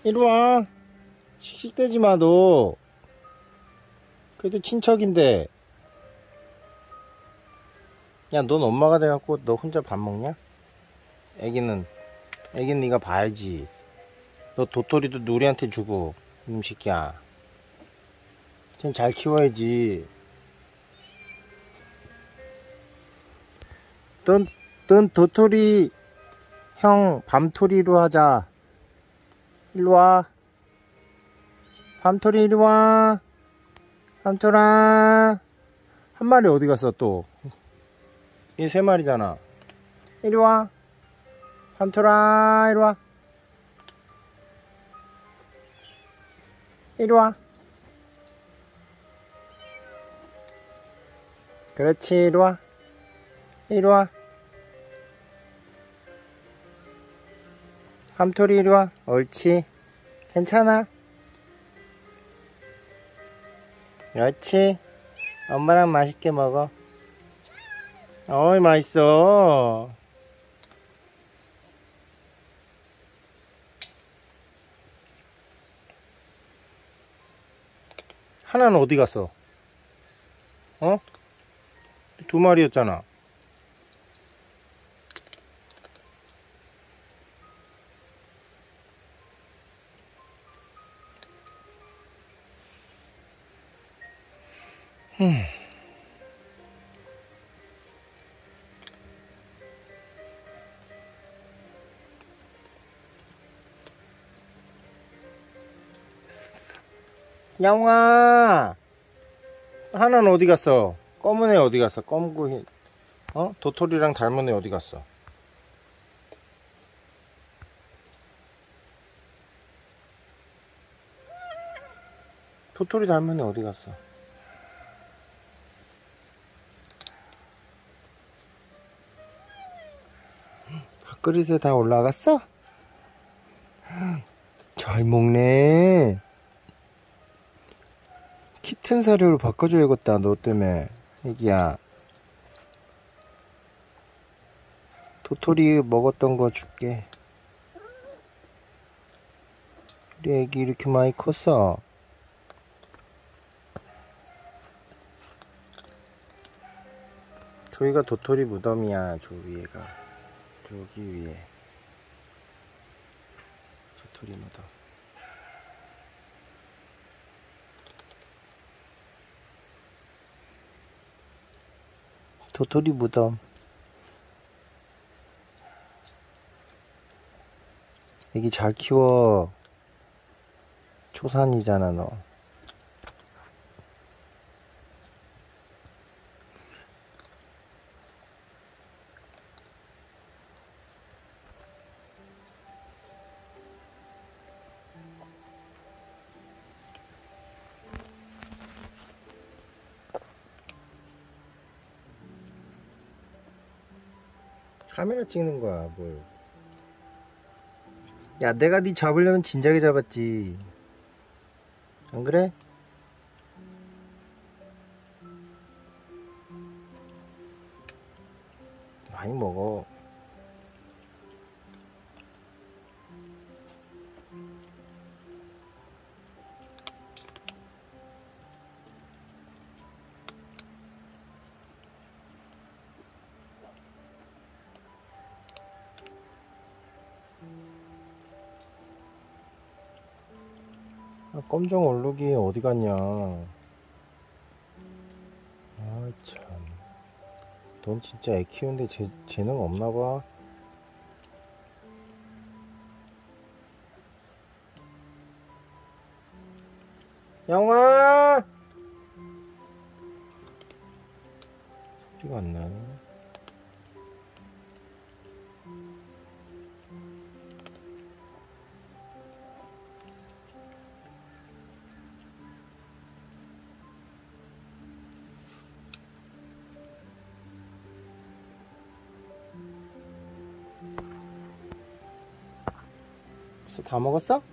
이리와. 씩씩대지 마, 너. 그래도 친척인데. 야, 넌 엄마가 돼갖고 너 혼자 밥 먹냐? 애기는 네가 봐야지. 너 도토리도 누리한테 주고, 이놈 새끼야. 쟨 잘 키워야지. 넌 도토리 형 밤토리로 하자. 일로와. 밤토리 이리와. 밤토라. 한 마리 어디 갔어 또? 얘 세 마리잖아. 이리와. 밤토라 이리와. 이리와. 그렇지, 이리와. 이리와. 밤토리 이리와. 옳지. 괜찮아. 그렇지. 엄마랑 맛있게 먹어. 어이, 맛있어. 하나는 어디 갔어? 어? 두 마리였잖아. 야옹아, 하나는 어디 갔어? 검은 애 어디 갔어? 검구, 도토리랑 닮은 애 어디 갔어? 도토리 닮은 애 어디 갔어? 밥그릇에 다 올라갔어? 잘 먹네. 키튼 사료로 바꿔줘야겠다, 너 때문에. 애기야. 도토리 먹었던 거 줄게. 우리 애기 이렇게 많이 컸어. 저기가 도토리 무덤이야. 저 위에가. 저기 위에 도토리 무덤. 도토리 무덤. 애기 잘 키워. 초산이잖아, 너. 카메라 찍는 거야, 뭘. 야, 내가 네 잡으려면 진작에 잡았지. 안 그래? 많이 먹어. 검정 얼룩이 어디 갔냐. 아, 참. 넌 진짜 애 키우는데 재능 없나 봐. 영아! 소리가 안 나네. 다 먹었어?